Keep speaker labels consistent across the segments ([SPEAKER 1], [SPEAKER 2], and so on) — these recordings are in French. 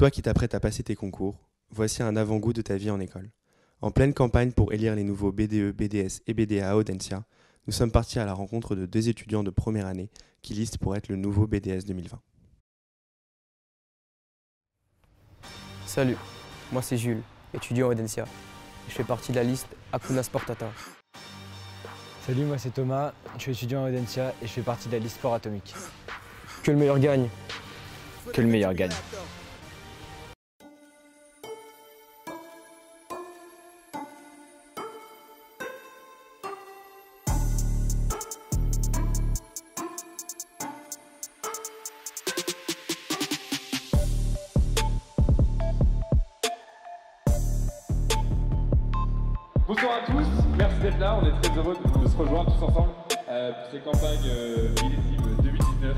[SPEAKER 1] Toi qui t'apprêtes à passer tes concours, voici un avant-goût de ta vie en école. En pleine campagne pour élire les nouveaux BDE, BDS et BDA à Audencia, nous sommes partis à la rencontre de 2 étudiants de première année qui listent pour être le nouveau BDS 2020.
[SPEAKER 2] Salut, moi c'est Jules, étudiant à Audencia. Je fais partie de la liste Hakuna Sportata.
[SPEAKER 3] Salut, moi c'est Thomas, je suis étudiant à Audencia et je fais partie de la liste Sport Atomique.
[SPEAKER 2] Que le meilleur gagne.
[SPEAKER 3] Que le meilleur gagne.
[SPEAKER 4] Bonsoir à tous, merci d'être là, on est très heureux de se rejoindre tous ensemble pour cette campagne millésime 2019.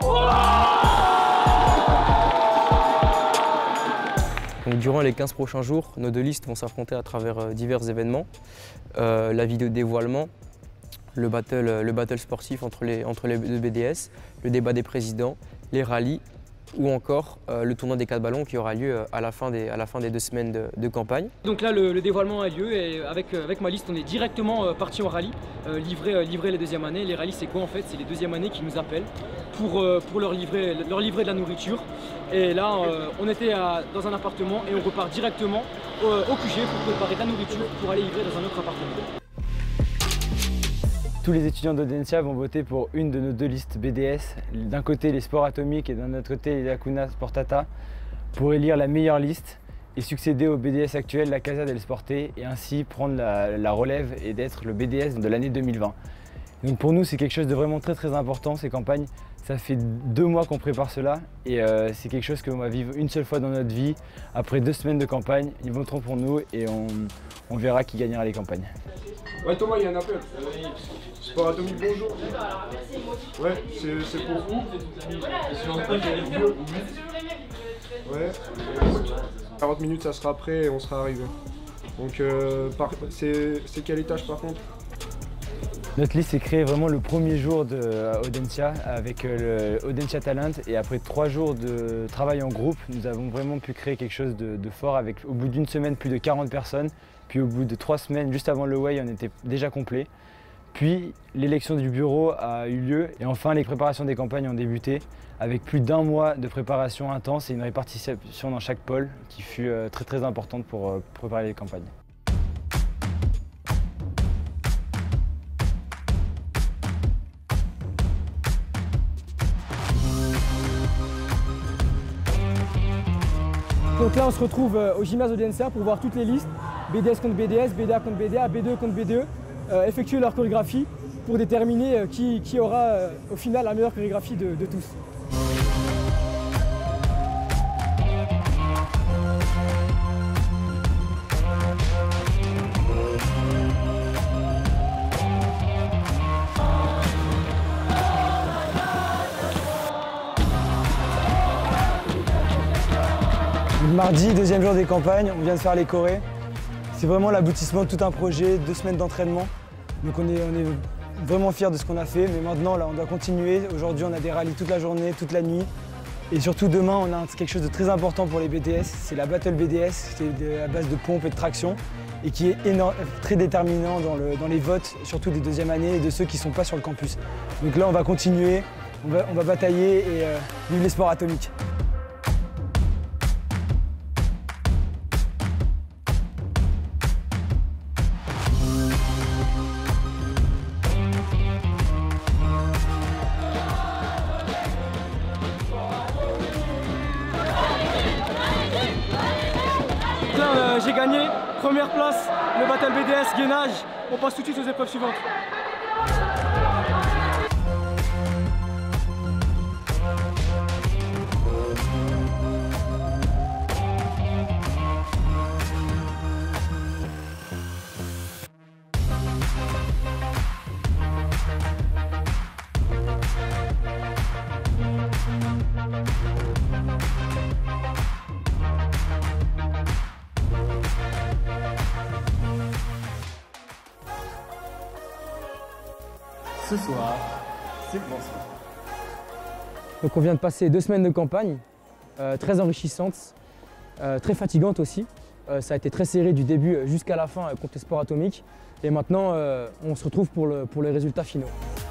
[SPEAKER 2] Donc, durant les 15 prochains jours, nos 2 listes vont s'affronter à travers divers événements. La vidéo de dévoilement, le battle sportif entre les 2 BDS, le débat des présidents, les rallyes ou encore le tournoi des 4 ballons qui aura lieu à la fin des 2 semaines de campagne.
[SPEAKER 5] Donc là, le dévoilement a lieu et avec ma liste, on est directement parti en rallye, livrer les 2e années. Les rallyes, c'est quoi en fait? C'est les 2e années qui nous appellent pour leur livrer de la nourriture. Et là, on était dans un appartement et on repart directement au QG pour préparer de la nourriture pour aller livrer dans un autre appartement.
[SPEAKER 3] Tous les étudiants d'Audencia vont voter pour une de nos 2 listes BDS, d'un côté les sports atomiques et d'un autre côté les Hakuna Sportata, pour élire la meilleure liste et succéder au BDS actuel, la Casa del Sporte, et ainsi prendre la relève et d'être le BDS de l'année 2020. Donc pour nous, c'est quelque chose de vraiment très important, ces campagnes. Ça fait 2 mois qu'on prépare cela et c'est quelque chose qu'on va vivre une seule fois dans notre vie. Après 2 semaines de campagne, ils voteront pour nous et on verra qui gagnera les campagnes.
[SPEAKER 4] Ouais Thomas, il y a un appel. Sport Atomique, bonjour. Ouais, c'est pour vous. Ouais. 40 minutes, ça sera prêt et on sera arrivé. Donc c'est quel étage par contre?
[SPEAKER 3] Notre liste s'est créée vraiment le premier jour de Audencia avec le Audencia Talent, et après 3 jours de travail en groupe, nous avons vraiment pu créer quelque chose de fort avec au bout d'1 semaine plus de 40 personnes, puis au bout de 3 semaines, juste avant le Way, on était déjà complet. Puis l'élection du bureau a eu lieu et enfin les préparations des campagnes ont débuté avec plus d'1 mois de préparation intense et une répartition dans chaque pôle qui fut très importante pour préparer les campagnes.
[SPEAKER 5] Donc là, on se retrouve au gymnase Audencia pour voir toutes les listes, BDS contre BDS, BDA contre BDA, BDE contre BDE, effectuer leur chorégraphie pour déterminer qui aura au final la meilleure chorégraphie de tous.
[SPEAKER 3] Mardi, 2e jour des campagnes, on vient de faire les chorés. C'est vraiment l'aboutissement de tout un projet, 2 semaines d'entraînement. Donc on est vraiment fiers de ce qu'on a fait, mais maintenant là, on doit continuer. Aujourd'hui, on a des rallyes toute la journée, toute la nuit. Et surtout demain, on a quelque chose de très important pour les BDS, c'est la Battle BDS, c'est à base de pompe et de traction, et qui est très déterminant dans les votes, surtout des 2e années et de ceux qui ne sont pas sur le campus. Donc là, on va continuer, on va batailler et vive les sports atomiques.
[SPEAKER 5] J'ai gagné, première place, le Battle BDS, gainage. On passe tout de suite aux épreuves suivantes.
[SPEAKER 4] Ce soir, c'est bonsoir.
[SPEAKER 5] Donc on vient de passer 2 semaines de campagne, très enrichissantes.
[SPEAKER 3] très fatigante aussi. Ça a été très serré du début jusqu'à la fin contre les sports atomiques. Et maintenant, on se retrouve pour les résultats finaux.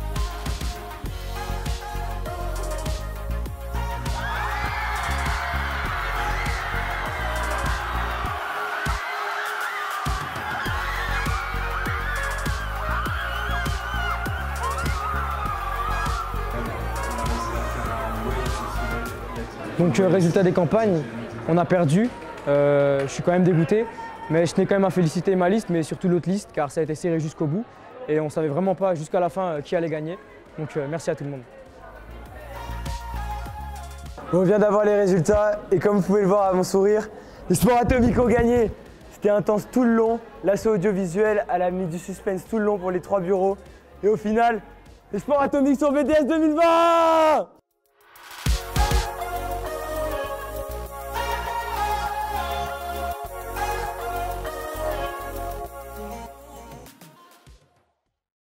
[SPEAKER 3] Donc résultat des campagnes, on a perdu, je suis quand même dégoûté, mais je tenais quand même à féliciter ma liste, mais surtout l'autre liste, car ça a été serré jusqu'au bout et on ne savait vraiment pas jusqu'à la fin qui allait gagner. Donc merci à tout le monde. On vient d'avoir les résultats et comme vous pouvez le voir à mon sourire, les sports atomiques ont gagné. C'était intense tout le long, l'assaut audiovisuel elle a mis du suspense tout le long pour les 3 bureaux et au final, les sports atomiques sont BDS 2020!